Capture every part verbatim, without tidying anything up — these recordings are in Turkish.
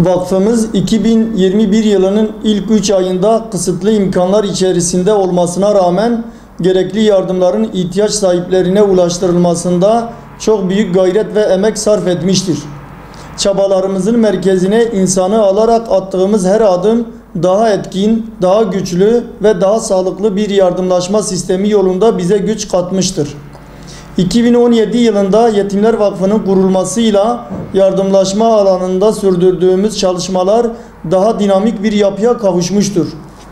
Vakfımız iki bin yirmi bir yılının ilk üç ayında kısıtlı imkanlar içerisinde olmasına rağmen gerekli yardımların ihtiyaç sahiplerine ulaştırılmasında çok büyük gayret ve emek sarf etmiştir. Çabalarımızın merkezine insanı alarak attığımız her adım daha etkin, daha güçlü ve daha sağlıklı bir yardımlaşma sistemi yolunda bize güç katmıştır. iki bin on yedi yılında Yetimler Vakfı'nın kurulmasıyla yardımlaşma alanında sürdürdüğümüz çalışmalar daha dinamik bir yapıya kavuşmuştur.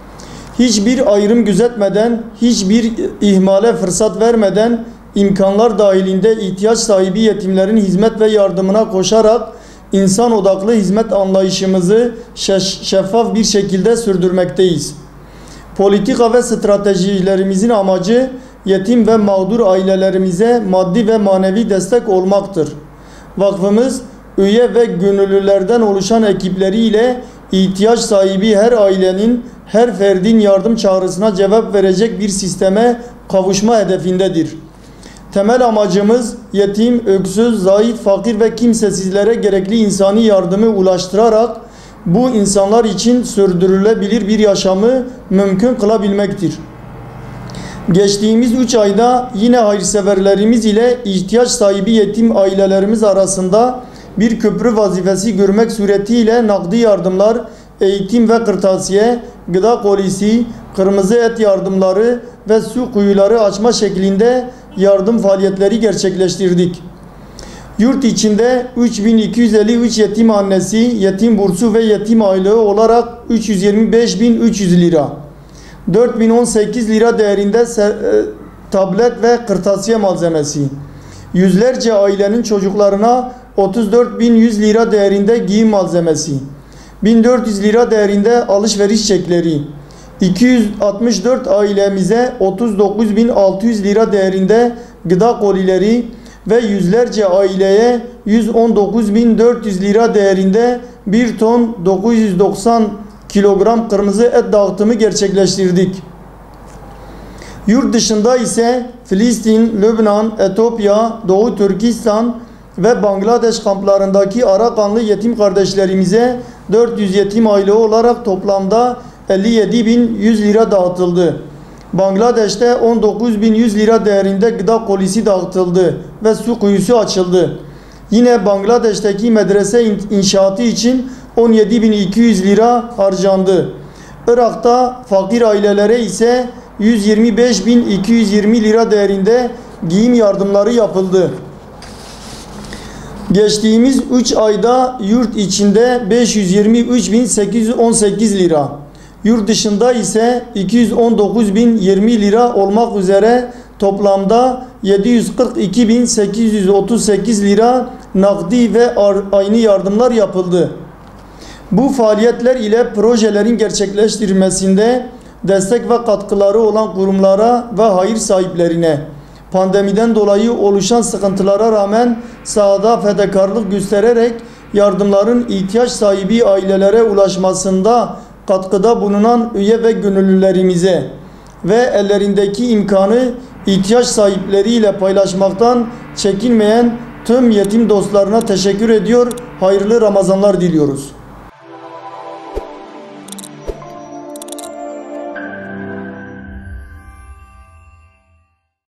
Hiçbir ayrım gözetmeden, hiçbir ihmale fırsat vermeden imkanlar dahilinde ihtiyaç sahibi yetimlerin hizmet ve yardımına koşarak insan odaklı hizmet anlayışımızı şeffaf bir şekilde sürdürmekteyiz. Politika ve stratejilerimizin amacı yetim ve mağdur ailelerimize maddi ve manevi destek olmaktır. Vakfımız üye ve gönüllülerden oluşan ekipleriyle ihtiyaç sahibi her ailenin, her ferdin yardım çağrısına cevap verecek bir sisteme kavuşma hedefindedir. Temel amacımız yetim, öksüz, zayıf, fakir ve kimsesizlere gerekli insani yardımı ulaştırarak bu insanlar için sürdürülebilir bir yaşamı mümkün kılabilmektir. Geçtiğimiz üç ayda yine hayırseverlerimiz ile ihtiyaç sahibi yetim ailelerimiz arasında bir köprü vazifesi görmek suretiyle nakdi yardımlar, eğitim ve kırtasiye, gıda kolisi, kırmızı et yardımları ve su kuyuları açma şeklinde yardım faaliyetleri gerçekleştirdik. Yurt içinde üç bin iki yüz elli üç yetim annesi, yetim bursu ve yetim aylığı olarak üç yüz yirmi beş bin üç yüz lira, dört bin on sekiz lira değerinde tablet ve kırtasiye malzemesi, yüzlerce ailenin çocuklarına otuz dört bin yüz lira değerinde giyim malzemesi, bin dört yüz lira değerinde alışveriş çekleri, iki yüz altmış dört ailemize otuz dokuz bin altı yüz lira değerinde gıda kolileri ve yüzlerce aileye yüz on dokuz bin dört yüz lira değerinde bir ton dokuz yüz doksan kilogram kırmızı et dağıtımı gerçekleştirdik. Yurt dışında ise Filistin, Lübnan, Etiyopya, Doğu Türkistan ve Bangladeş kamplarındaki Arakanlı yetim kardeşlerimize dört yüz yetim aile olarak toplamda elli yedi bin yüz lira dağıtıldı. Bangladeş'te on dokuz bin yüz lira değerinde gıda kolisi dağıtıldı ve su kuyusu açıldı. Yine Bangladeş'teki medrese inşaatı için on yedi bin iki yüz lira harcandı. Irak'ta fakir ailelere ise yüz yirmi beş bin iki yüz yirmi lira değerinde giyim yardımları yapıldı. Geçtiğimiz üç ayda yurt içinde beş yüz yirmi üç bin sekiz yüz on sekiz lira, yurt dışında ise iki yüz on dokuz bin yirmi lira olmak üzere toplamda yedi yüz kırk iki bin sekiz yüz otuz sekiz lira nakdi ve aynı yardımlar yapıldı. Bu faaliyetler ile projelerin gerçekleştirilmesinde destek ve katkıları olan kurumlara ve hayır sahiplerine, pandemiden dolayı oluşan sıkıntılara rağmen sahada fedakarlık göstererek yardımların ihtiyaç sahibi ailelere ulaşmasında katkıda bulunan üye ve gönüllülerimize ve ellerindeki imkanı ihtiyaç sahipleriyle paylaşmaktan çekinmeyen tüm yetim dostlarına teşekkür ediyor, hayırlı Ramazanlar diliyoruz.